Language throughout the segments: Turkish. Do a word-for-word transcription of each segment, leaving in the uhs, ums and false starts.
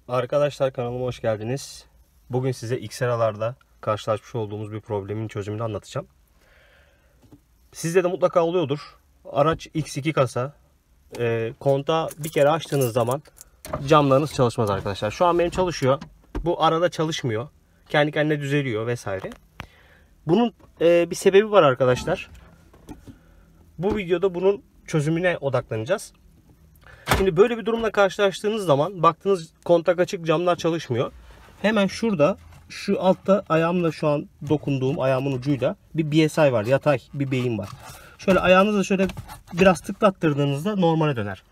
Arkadaşlar kanalıma hoş geldiniz. Bugün size X-Ra'larda karşılaşmış olduğumuz bir problemin çözümünü anlatacağım. Sizde de mutlaka oluyordur. Araç X iki kasa. E, kontağı bir kere açtığınız zaman camlarınız çalışmaz arkadaşlar. Şu an benim çalışıyor. Bu arada çalışmıyor. Kendi kendine düzeliyor vesaire. Bunun e, bir sebebi var arkadaşlar. Bu videoda bunun çözümüne odaklanacağız. Şimdi böyle bir durumla karşılaştığınız zaman baktınız kontak açık, camlar çalışmıyor. Hemen şurada şu altta ayağımla şu an dokunduğum ayağımın ucuyla bir B S I var. Yatay bir beyin var. Şöyle ayağınızla şöyle biraz tıklattırdığınızda normale döner.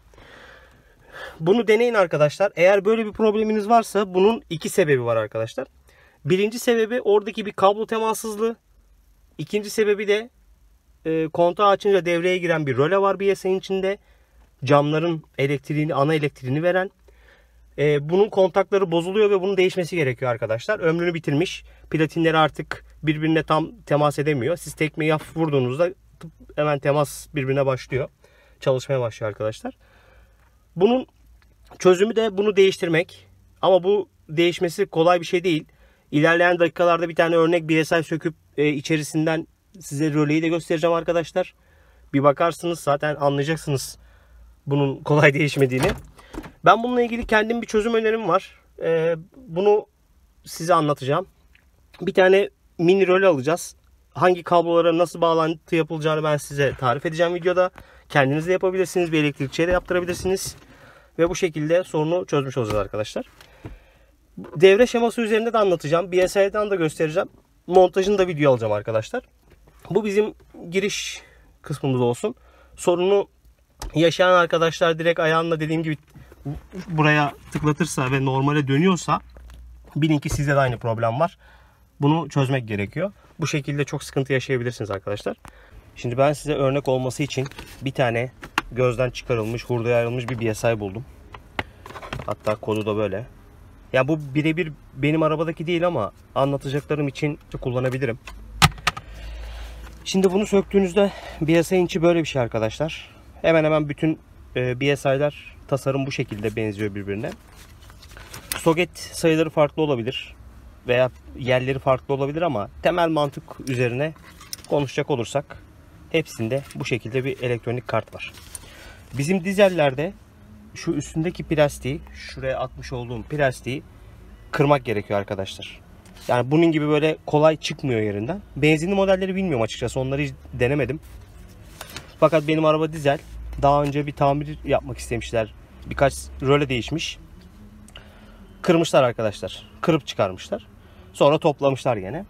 Bunu deneyin arkadaşlar. Eğer böyle bir probleminiz varsa bunun iki sebebi var arkadaşlar. Birinci sebebi oradaki bir kablo temassızlığı. İkinci sebebi de e, kontağı açınca devreye giren bir röle var B S I'nin içinde. Camların elektriğini, ana elektriğini veren. Ee, bunun kontakları bozuluyor ve bunun değişmesi gerekiyor arkadaşlar. Ömrünü bitirmiş. Platinleri artık birbirine tam temas edemiyor. Siz tekmeyi hafif vurduğunuzda hemen temas birbirine başlıyor. Çalışmaya başlıyor arkadaşlar. Bunun çözümü de bunu değiştirmek. Ama bu değişmesi kolay bir şey değil. İlerleyen dakikalarda bir tane örnek B S I söküp e, içerisinden size röleyi de göstereceğim arkadaşlar. Bir bakarsınız zaten anlayacaksınız bunun kolay değişmediğini. Ben bununla ilgili kendim bir çözüm önerim var. Ee, bunu size anlatacağım. Bir tane mini röle alacağız. Hangi kablolara nasıl bağlantı yapılacağını ben size tarif edeceğim videoda. Kendiniz de yapabilirsiniz. Bir elektrikçiye de yaptırabilirsiniz. Ve bu şekilde sorunu çözmüş olacağız arkadaşlar. Devre şeması üzerinde de anlatacağım. B S I'den de göstereceğim. Montajını da video alacağım arkadaşlar. Bu bizim giriş kısmımız olsun. Sorunu yaşayan arkadaşlar direkt ayağınla dediğim gibi buraya tıklatırsa ve normale dönüyorsa bilin ki sizde de aynı problem var. Bunu çözmek gerekiyor. Bu şekilde çok sıkıntı yaşayabilirsiniz arkadaşlar. Şimdi ben size örnek olması için bir tane gözden çıkarılmış, hurdaya ayrılmış bir B S I buldum. Hatta kodu da böyle. Ya bu birebir benim arabadaki değil ama anlatacaklarım için kullanabilirim. Şimdi bunu söktüğünüzde B S I'nin içi böyle bir şey arkadaşlar. Hemen hemen bütün B S I'ler tasarım bu şekilde benziyor birbirine. Soket sayıları farklı olabilir veya yerleri farklı olabilir ama temel mantık üzerine konuşacak olursak hepsinde bu şekilde bir elektronik kart var. Bizim dizellerde şu üstündeki plastiği, şuraya atmış olduğum plastiği kırmak gerekiyor arkadaşlar. Yani bunun gibi böyle kolay çıkmıyor yerinden. Benzinli modelleri bilmiyorum açıkçası, onları hiç denemedim. Fakat benim araba dizel. Daha önce bir tamir yapmak istemişler. Birkaç röle değişmiş. Kırmışlar arkadaşlar. Kırıp çıkarmışlar. Sonra toplamışlar gene.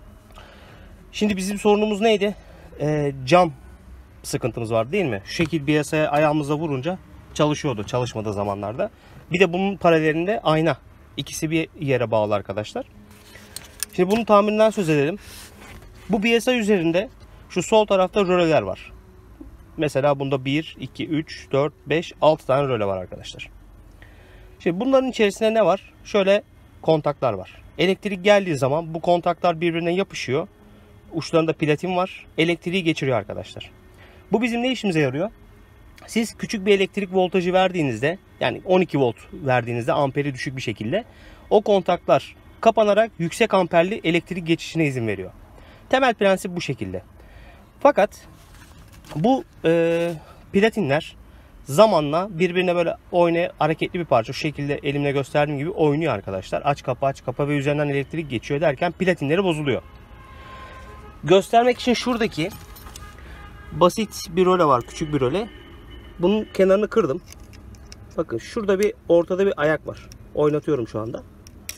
Şimdi bizim sorunumuz neydi? Ee, cam sıkıntımız var değil mi? Şu şekil B S I'ye ayağımıza vurunca çalışıyordu çalışmadığı zamanlarda. Bir de bunun paralelinde ayna. İkisi bir yere bağlı arkadaşlar. Şimdi bunun tamirinden söz edelim. Bu B S I üzerinde şu sol tarafta röleler var. Mesela bunda bir, iki, üç, dört, beş, altı tane röle var arkadaşlar. Şimdi bunların içerisinde ne var? Şöyle kontaklar var. Elektrik geldiği zaman bu kontaklar birbirine yapışıyor. Uçlarında platin var. Elektriği geçiriyor arkadaşlar. Bu bizim ne işimize yarıyor? Siz küçük bir elektrik voltajı verdiğinizde, yani on iki volt verdiğinizde, amperi düşük bir şekilde o kontaklar kapanarak yüksek amperli elektrik geçişine izin veriyor. Temel prensip bu şekilde. Fakat bu e, platinler zamanla birbirine böyle oynaya hareketli bir parça. Şu şekilde elimle gösterdiğim gibi oynuyor arkadaşlar. Aç kapa aç kapa ve üzerinden elektrik geçiyor derken platinleri bozuluyor. Göstermek için şuradaki basit bir röle var. Küçük bir röle. Bunun kenarını kırdım. Bakın şurada bir ortada bir ayak var. Oynatıyorum şu anda.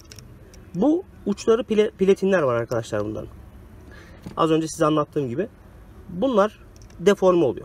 Bu uçları pile, platinler var arkadaşlar bunların. Az önce size anlattığım gibi. Bunlar deforme oluyor.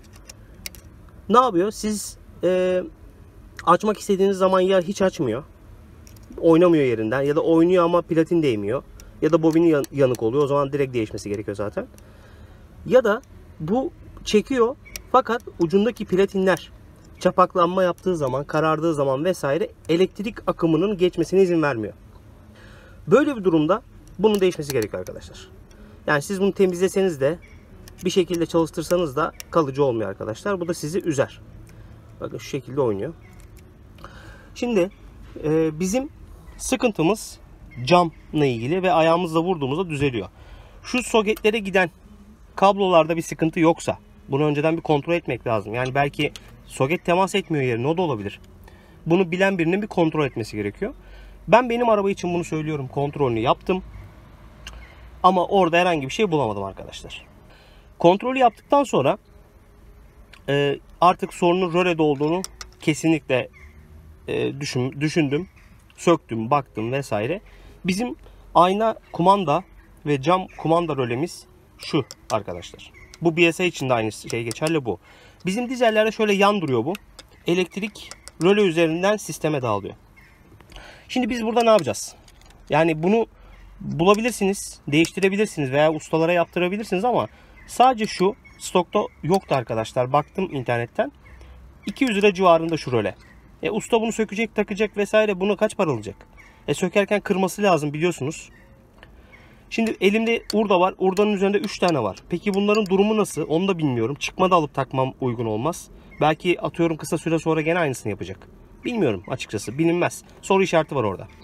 Ne yapıyor? Siz e, açmak istediğiniz zaman ya hiç açmıyor, oynamıyor yerinden, ya da oynuyor ama platin değmiyor, ya da bobini yan, yanık oluyor. O zaman direkt değişmesi gerekiyor zaten. Ya da bu çekiyor fakat ucundaki platinler çapaklanma yaptığı zaman, karardığı zaman vesaire elektrik akımının geçmesine izin vermiyor. Böyle bir durumda bunun değişmesi gerekiyor arkadaşlar. Yani siz bunu temizleseniz de bir şekilde çalıştırsanız da kalıcı olmuyor arkadaşlar. Bu da sizi üzer. Bakın şu şekilde oynuyor. Şimdi Ee, bizim sıkıntımız camla ilgili ve ayağımızla vurduğumuzda düzeliyor. Şu soketlere giden kablolarda bir sıkıntı yoksa bunu önceden bir kontrol etmek lazım. Yani belki soket temas etmiyor yerine, o da olabilir. Bunu bilen birinin bir kontrol etmesi gerekiyor. Ben benim araba için bunu söylüyorum. Kontrolünü yaptım. Ama orada herhangi bir şey bulamadım arkadaşlar. Kontrolü yaptıktan sonra e, artık sorunun rölede olduğunu kesinlikle e, düşün, düşündüm. Söktüm, baktım vesaire. Bizim ayna kumanda ve cam kumanda rölemiz şu arkadaşlar. Bu B S I için de aynı şey geçerli bu. Bizim dizellerde şöyle yan duruyor bu. Elektrik röle üzerinden sisteme dağılıyor. Şimdi biz burada ne yapacağız? Yani bunu bulabilirsiniz, değiştirebilirsiniz veya ustalara yaptırabilirsiniz ama sadece şu stokta yoktu arkadaşlar. Baktım internetten. iki yüz lira civarında şu röle. E usta bunu sökecek, takacak vesaire, bunu kaç para alacak? E sökerken kırması lazım biliyorsunuz. Şimdi elimde urda var. Urdanın üzerinde üç tane var. Peki bunların durumu nasıl? Onu da bilmiyorum. Çıkmadı alıp takmam uygun olmaz. Belki atıyorum kısa süre sonra gene aynısını yapacak. Bilmiyorum açıkçası. Bilinmez. Soru işareti var orada.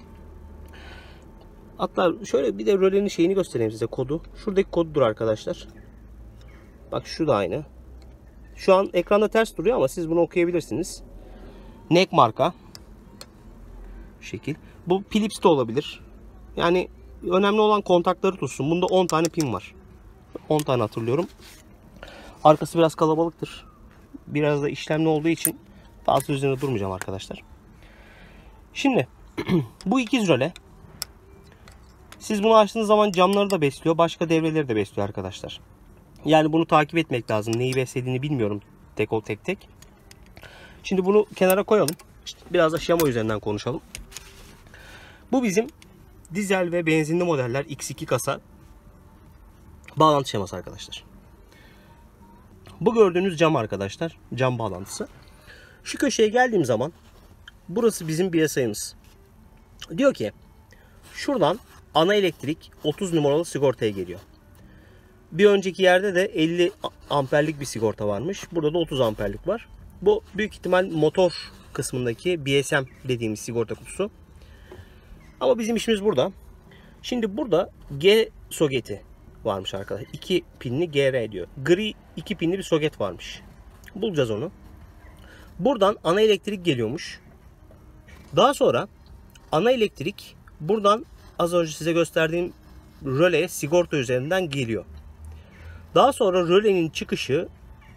Hatta şöyle bir de rölenin şeyini göstereyim size, kodu. Şuradaki kodudur arkadaşlar. Bak şu da aynı. Şu an ekranda ters duruyor ama siz bunu okuyabilirsiniz. N E C marka. Şekil. Bu Philips de olabilir. Yani önemli olan kontakları tutsun. Bunda on tane pin var. on tane hatırlıyorum. Arkası biraz kalabalıktır. Biraz da işlemli olduğu için fazla üzerinde durmayacağım arkadaşlar. Şimdi bu ikiz röle. Siz bunu açtığınız zaman camları da besliyor. Başka devreleri de besliyor arkadaşlar. Yani bunu takip etmek lazım. Neyi beslediğini bilmiyorum tek o tek tek. Şimdi bunu kenara koyalım. İşte biraz da şema üzerinden konuşalım. Bu bizim dizel ve benzinli modeller X iki kasa bağlantı şeması arkadaşlar. Bu gördüğünüz cam arkadaşlar. Cam bağlantısı. Şu köşeye geldiğim zaman burası bizim B S I'miz. Diyor ki şuradan ana elektrik otuz numaralı sigortaya geliyor. Bir önceki yerde de elli amperlik bir sigorta varmış. Burada da otuz amperlik var. Bu büyük ihtimal motor kısmındaki B S M dediğimiz sigorta kutusu. Ama bizim işimiz burada. Şimdi burada G soketi varmış arkadaşlar. iki pinli G R diyor. Gri iki pinli bir soket varmış. Bulacağız onu. Buradan ana elektrik geliyormuş. Daha sonra ana elektrik buradan az önce size gösterdiğim röleye sigorta üzerinden geliyor. Daha sonra rölenin çıkışı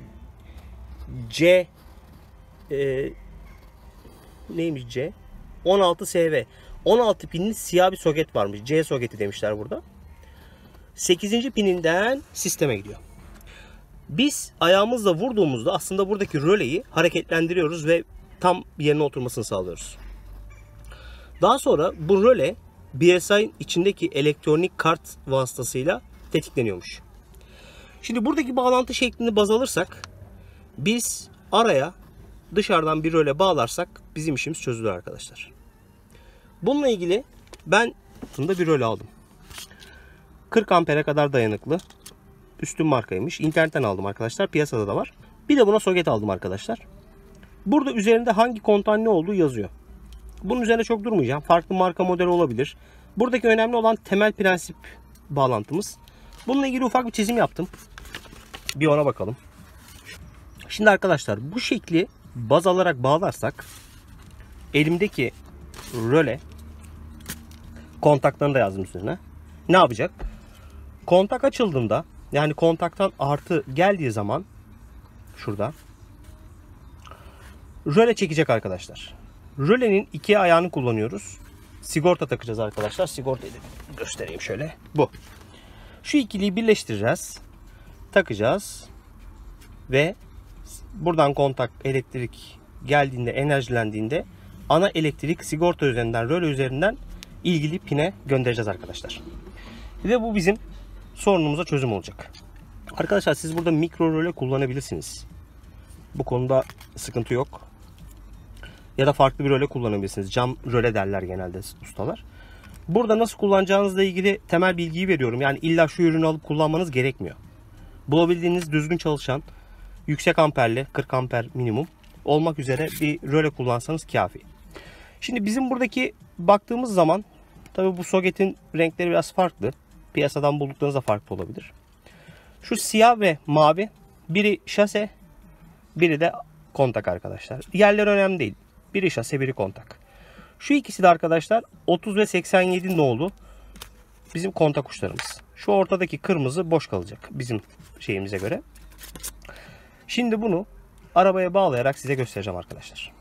C e, neymiş C? on altı S V. on altı pinli siyah bir soket varmış. C soketi demişler burada. sekizinci pininden sisteme gidiyor. Biz ayağımızla vurduğumuzda aslında buradaki röleyi hareketlendiriyoruz ve tam yerine oturmasını sağlıyoruz. Daha sonra bu röle B S I'nin içindeki elektronik kart vasıtasıyla tetikleniyormuş. Şimdi buradaki bağlantı şeklini baz alırsak biz araya dışarıdan bir röle bağlarsak bizim işimiz çözülür arkadaşlar. Bununla ilgili ben aslında bir röle aldım. kırk ampere kadar dayanıklı. Üstün markaymış. İnternetten aldım arkadaşlar. Piyasada da var. Bir de buna soket aldım arkadaşlar. Burada üzerinde hangi kontağın ne olduğu yazıyor. Bunun üzerine çok durmayacağım. Farklı marka modeli olabilir. Buradaki önemli olan temel prensip bağlantımız. Bununla ilgili ufak bir çizim yaptım. Bir ona bakalım. Şimdi arkadaşlar bu şekli baz alarak bağlarsak elimdeki röle kontaklarını da yazdım üzerine. Ne yapacak? Kontak açıldığında, yani kontaktan artı geldiği zaman şurada röle çekecek arkadaşlar. Rölenin iki ayağını kullanıyoruz. Sigorta takacağız arkadaşlar. Sigortayı da göstereyim şöyle. Bu. Şu ikiliyi birleştireceğiz. Takacağız. Ve buradan kontak elektrik geldiğinde, enerjilendiğinde ana elektrik sigorta üzerinden, röle üzerinden ilgili pine göndereceğiz arkadaşlar. Ve bu bizim sorunumuza çözüm olacak. Arkadaşlar siz burada mikro röle kullanabilirsiniz. Bu konuda sıkıntı yok. Ya da farklı bir röle kullanabilirsiniz. Cam röle derler genelde ustalar. Burada nasıl kullanacağınızla ilgili temel bilgiyi veriyorum. Yani illa şu ürünü alıp kullanmanız gerekmiyor. Bulabildiğiniz düzgün çalışan, yüksek amperli, kırk amper minimum olmak üzere bir röle kullansanız kafi. Şimdi bizim buradaki baktığımız zaman tabii bu soketin renkleri biraz farklı. Piyasadan bulduklarınız farklı olabilir. Şu siyah ve mavi, biri şase, biri de kontak arkadaşlar. Yerler önemli değil. Biri şase, biri kontak. Şu ikisi de arkadaşlar otuz ve seksen yedi nolu bizim kontak uçlarımız. Şu ortadaki kırmızı boş kalacak bizim şeyimize göre. Şimdi bunu arabaya bağlayarak size göstereceğim arkadaşlar.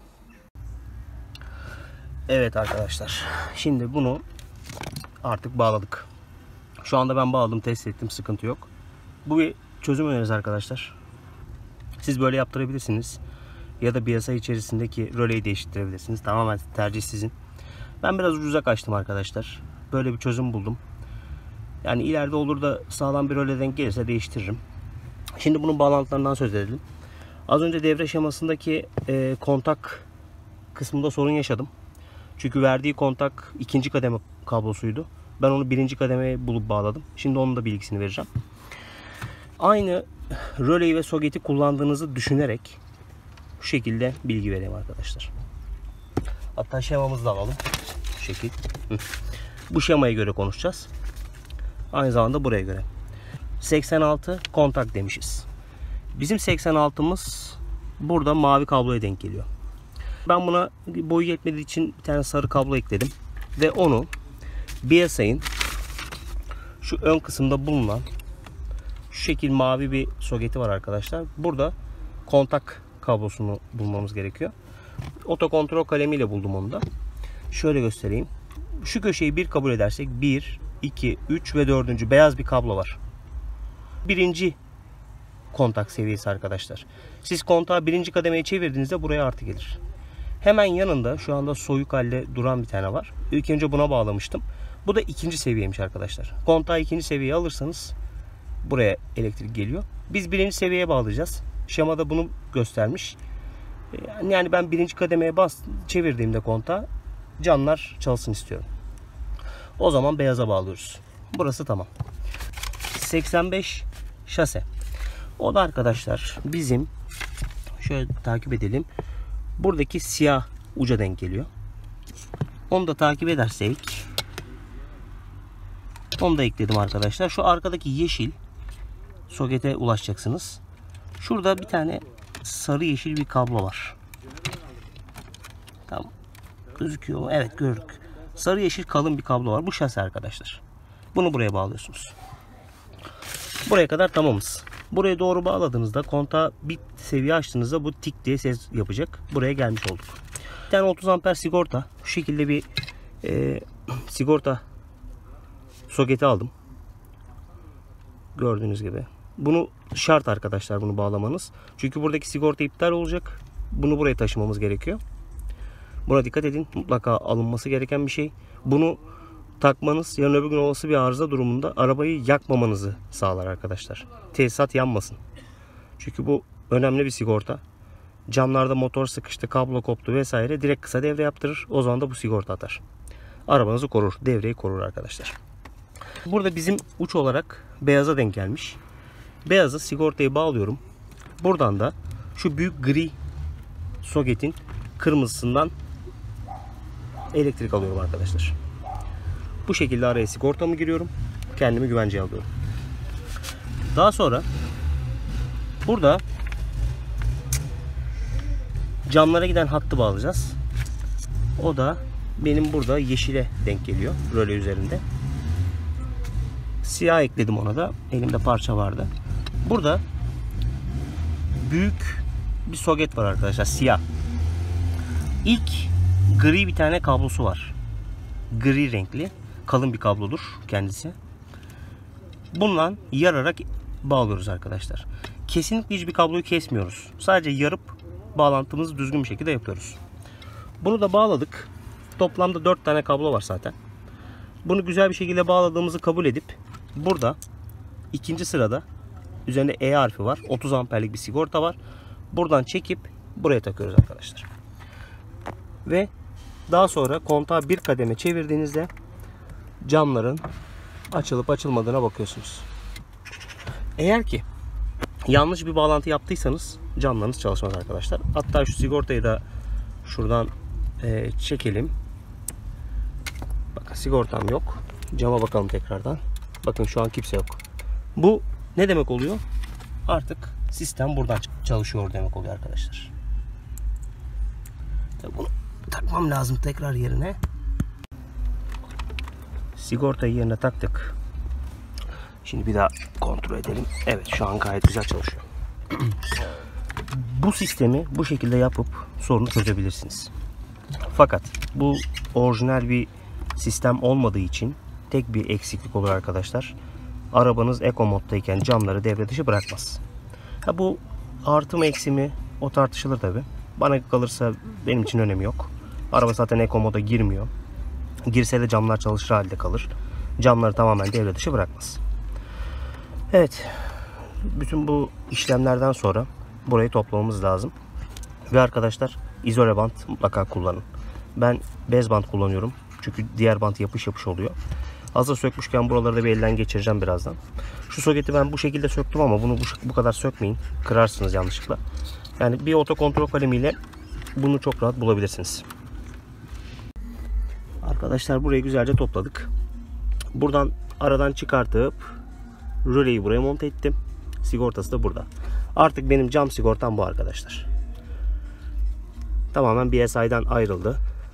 Evet arkadaşlar. Şimdi bunu artık bağladık. Şu anda ben bağladım, test ettim, sıkıntı yok. Bu bir çözüm önerisi arkadaşlar. Siz böyle yaptırabilirsiniz. Ya da piyasa içerisindeki röleyi değiştirebilirsiniz. Tamamen tercih sizin. Ben biraz ucuza kaçtım arkadaşlar. Böyle bir çözüm buldum. Yani ileride olur da sağlam bir röle denk gelirse değiştiririm. Şimdi bunun bağlantılarından söz edelim. Az önce devre şemasındaki e, kontak kısmında sorun yaşadım. Çünkü verdiği kontak ikinci kademe kablosuydu. Ben onu birinci kademeye bulup bağladım. Şimdi onun da bilgisini vereceğim. Aynı röleyi ve soketi kullandığınızı düşünerek bu şekilde bilgi vereyim arkadaşlar. Hatta şemamızı da alalım. Bu şekil. Bu şemaya göre konuşacağız. Aynı zamanda buraya göre. seksen altı kontak demişiz. Bizim seksen altımız burada mavi kabloya denk geliyor. Ben buna boyu yetmediği için bir tane sarı kablo ekledim. Ve onu B S I'nin şu ön kısımda bulunan şu şekil mavi bir soketi var arkadaşlar. Burada kontak kablosunu bulmamız gerekiyor. Otokontrol kalemiyle buldum onu da. Şöyle göstereyim. Şu köşeyi bir kabul edersek bir, iki, üç ve dördüncü beyaz bir kablo var. Birinci kontak seviyesi arkadaşlar. Siz kontağı birinci kademeye çevirdiğinizde buraya artı gelir. Hemen yanında şu anda soyuk halde duran bir tane var. İlk önce buna bağlamıştım. Bu da ikinci seviyeymiş arkadaşlar. Kontağı ikinci seviyeye alırsanız buraya elektrik geliyor. Biz birinci seviyeye bağlayacağız. Şemada bunu göstermiş. Yani ben birinci kademeye bas çevirdiğimde kontağı canlar çalışsın istiyorum. O zaman beyaza bağlıyoruz. Burası tamam. seksen beş şase. O da arkadaşlar bizim şöyle takip edelim. Buradaki siyah uca denk geliyor. Onu da takip edersek onu da ekledim arkadaşlar. Şu arkadaki yeşil sokete ulaşacaksınız. Şurada bir tane sarı yeşil bir kablo var. Tamam. Gözüküyor mu? Evet, gördük. Sarı yeşil kalın bir kablo var. Bu şase arkadaşlar. Bunu buraya bağlıyorsunuz. Buraya kadar tamamız. Buraya doğru bağladığınızda kontağı bir seviye açtığınızda bu tik diye ses yapacak. Buraya gelmiş olduk. Bir tane otuz amper sigorta. Şu şekilde bir e, sigorta soketi aldım. Gördüğünüz gibi. Bunu şart arkadaşlar, bunu bağlamanız. Çünkü buradaki sigorta iptal olacak. Bunu buraya taşımamız gerekiyor. Buna dikkat edin. Mutlaka alınması gereken bir şey. Bunu takmanız yarın öbür gün olası bir arıza durumunda arabayı yakmamanızı sağlar arkadaşlar. Tesisat yanmasın. Çünkü bu önemli bir sigorta. Camlarda motor sıkıştı, kablo koptu vesaire direkt kısa devre yaptırır. O zaman da bu sigorta atar. Arabanızı korur, devreyi korur arkadaşlar. Burada bizim uç olarak beyaza denk gelmiş. Beyazı sigortayı bağlıyorum. Buradan da şu büyük gri soketin kırmızısından elektrik alıyorum arkadaşlar. Bu şekilde araya sigortamı giriyorum. Kendimi güvenceye alıyorum. Daha sonra burada camlara giden hattı bağlayacağız. O da benim burada yeşile denk geliyor. Röle üzerinde. Siyah ekledim ona da. Elimde parça vardı. Burada büyük bir soket var arkadaşlar. Siyah. İlk gri bir tane kablosu var. Gri renkli. Kalın bir kablodur kendisi. Bundan yararak bağlıyoruz arkadaşlar. Kesinlikle hiçbir kabloyu kesmiyoruz. Sadece yarıp bağlantımızı düzgün bir şekilde yapıyoruz. Bunu da bağladık. Toplamda dört tane kablo var zaten. Bunu güzel bir şekilde bağladığımızı kabul edip burada ikinci sırada üzerinde E harfi var. otuz amperlik bir sigorta var. Buradan çekip buraya takıyoruz arkadaşlar. Ve daha sonra kontağı bir kademe çevirdiğinizde camların açılıp açılmadığına bakıyorsunuz. Eğer ki yanlış bir bağlantı yaptıysanız camlarınız çalışmaz arkadaşlar. Hatta şu sigortayı da şuradan Ee, çekelim. Bakın sigortam yok. Cama bakalım tekrardan. Bakın şu an kimse yok. Bu ne demek oluyor? Artık sistem buradan çalışıyor demek oluyor arkadaşlar. Tabii bunu takmam lazım tekrar yerine. Sigortayı yerine taktık. Şimdi bir daha kontrol edelim. Evet, şu an gayet güzel çalışıyor. Bu sistemi bu şekilde yapıp sorunu çözebilirsiniz. Fakat bu orijinal bir sistem olmadığı için tek bir eksiklik olur arkadaşlar. Arabanız Eco moddayken camları devre dışı bırakmaz. Ha, bu artı mı eksi mi o tartışılır tabi. Bana kalırsa benim için önemi yok. Araba zaten Eco moda girmiyor. Girse de camlar çalışır halde kalır. Camları tamamen devre dışı bırakmaz. Evet. Bütün bu işlemlerden sonra burayı toplamamız lazım. Ve arkadaşlar izole bant mutlaka kullanın. Ben bez bant kullanıyorum. Çünkü diğer bant yapış yapış oluyor. Hazır sökmüşken buraları da bir elden geçireceğim birazdan. Şu soketi ben bu şekilde söktüm ama bunu bu, bu kadar sökmeyin. Kırarsınız yanlışlıkla. Yani bir otokontrol kalemiyle bunu çok rahat bulabilirsiniz. Arkadaşlar burayı güzelce topladık. Buradan aradan çıkartıp röleyi buraya monte ettim. Sigortası da burada. Artık benim cam sigortam bu arkadaşlar. Tamamen B S I'den ayrıldı.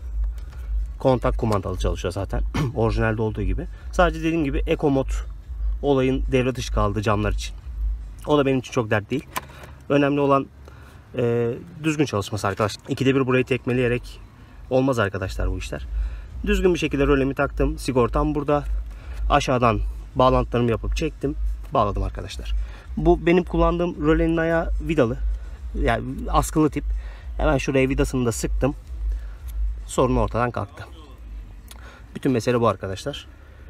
Kontak kumandalı çalışıyor zaten. Orijinalde olduğu gibi. Sadece dediğim gibi Eco mod olayın devre dışı kaldı camlar için. O da benim için çok dert değil. Önemli olan e, düzgün çalışması arkadaşlar. İkide bir burayı tekmeleyerek olmaz arkadaşlar bu işler. Düzgün bir şekilde rölemi taktım. Sigortam burada. Aşağıdan bağlantılarımı yapıp çektim. Bağladım arkadaşlar. Bu benim kullandığım rölenin ayağı vidalı. Yani askılı tip. Hemen şuraya vidasını da sıktım. Sorun ortadan kalktı. Bütün mesele bu arkadaşlar.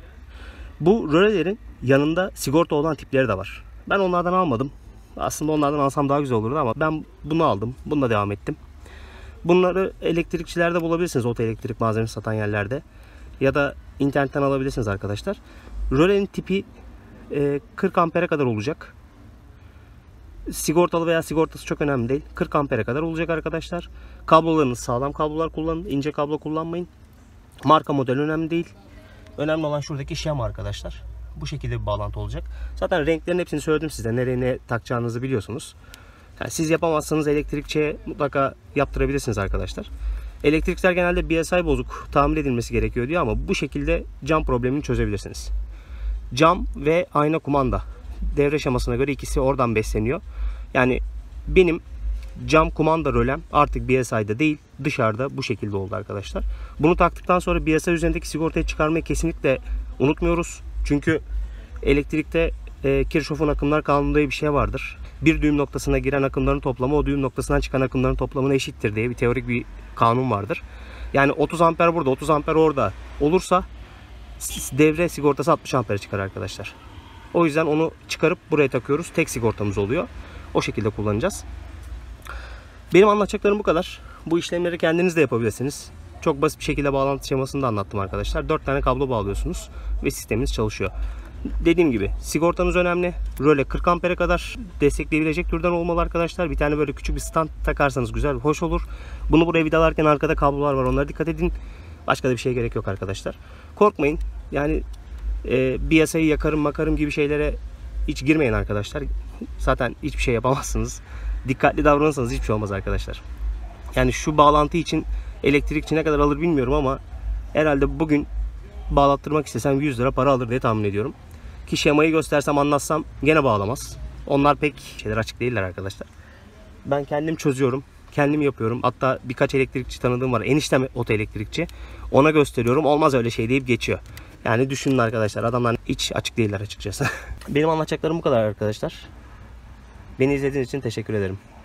Bu rölelerin yanında sigorta olan tipleri de var. Ben onlardan almadım. Aslında onlardan alsam daha güzel olurdu ama ben bunu aldım. Bununla devam ettim. Bunları elektrikçilerde bulabilirsiniz. Oto elektrik malzemesi satan yerlerde. Ya da internetten alabilirsiniz arkadaşlar. Rölenin tipi kırk ampere kadar olacak. Sigortalı veya sigortası çok önemli değil. kırk ampere kadar olacak arkadaşlar. Kablolarınız sağlam kablolar kullanın. İnce kablo kullanmayın. Marka model önemli değil. Önemli olan şuradaki şema arkadaşlar. Bu şekilde bir bağlantı olacak. Zaten renklerin hepsini söyledim size. Nereye ne takacağınızı biliyorsunuz. Yani siz yapamazsanız elektrikçiye mutlaka yaptırabilirsiniz arkadaşlar. Elektrikçiler genelde B S I bozuk, tamir edilmesi gerekiyor diyor ama bu şekilde cam problemini çözebilirsiniz. Cam ve ayna kumanda. Devre şemasına göre ikisi oradan besleniyor. Yani benim cam kumanda rölem artık B S I'da değil, dışarıda bu şekilde oldu arkadaşlar. Bunu taktıktan sonra B S I üzerindeki sigortayı çıkarmayı kesinlikle unutmuyoruz. Çünkü elektrikte e, Kirchhoff'un akımlar kanunu diye bir şey vardır. Bir düğüm noktasına giren akımların toplamı o düğüm noktasından çıkan akımların toplamına eşittir diye bir teorik bir kanun vardır. Yani otuz amper burada, otuz amper orada olursa devre sigortası altmış amper çıkar arkadaşlar. O yüzden onu çıkarıp buraya takıyoruz. Tek sigortamız oluyor. O şekilde kullanacağız. Benim anlatacaklarım bu kadar. Bu işlemleri kendiniz de yapabilirsiniz. Çok basit bir şekilde bağlantı şemasını da anlattım arkadaşlar. dört tane kablo bağlıyorsunuz ve sisteminiz çalışıyor. Dediğim gibi sigortanız önemli. Röle kırk ampere kadar destekleyebilecek türden olmalı arkadaşlar. Bir tane böyle küçük bir stand takarsanız güzel, hoş olur. Bunu buraya vidalarken arkada kablolar var. Onlara dikkat edin. Başka da bir şeye gerek yok arkadaşlar. Korkmayın. Yani e, B S I'yi yakarım makarım gibi şeylere hiç girmeyin arkadaşlar. Zaten hiçbir şey yapamazsınız. Dikkatli davranırsanız hiçbir şey olmaz arkadaşlar. Yani şu bağlantı için elektrikçi ne kadar alır bilmiyorum ama herhalde bugün bağlattırmak istesem yüz lira para alır diye tahmin ediyorum. Ki şemayı göstersem anlatsam gene bağlamaz. Onlar pek şeyler açık değiller arkadaşlar. Ben kendim çözüyorum. Kendim yapıyorum. Hatta birkaç elektrikçi tanıdığım var. Eniştem oto elektrikçi. Ona gösteriyorum. Olmaz öyle şey deyip geçiyor. Yani düşünün arkadaşlar. Adamlar hiç açık değiller açıkçası. Benim anlatacaklarım bu kadar arkadaşlar. Beni izlediğiniz için teşekkür ederim.